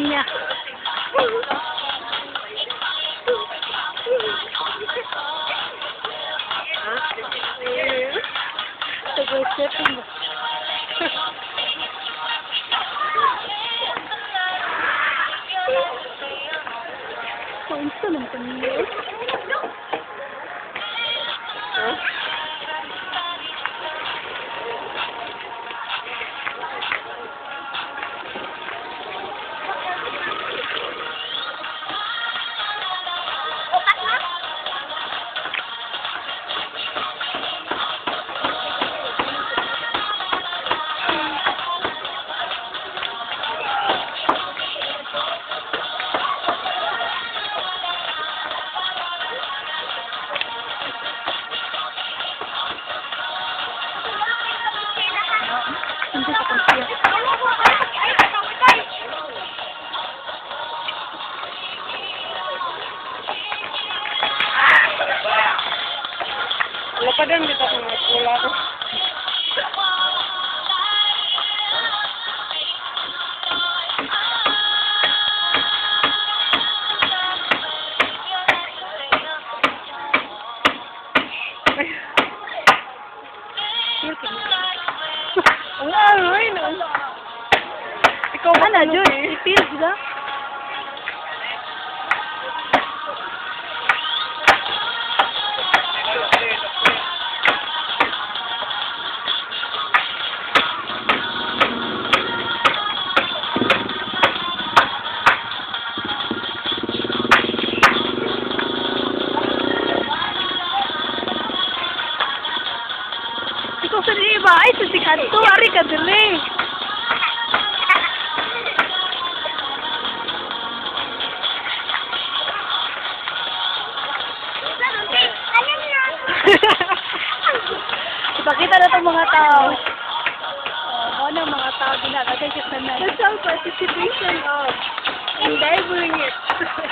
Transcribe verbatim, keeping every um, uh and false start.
cellphone niya. Tagal cellphone mo. Kaunsa lang kanina. Huh? Hindi ka konsiya. Wala pa din dito kung wala ko. Wala, ay, no. Ikaw ba na, Jun? Ipil, ba? Ikaw sa iba, ay, sa sikat to, ari ka dili. Ipakita na itong mga tao. Oh, ano mga tao ginagawa sa na. That's our participation of endeavoring it.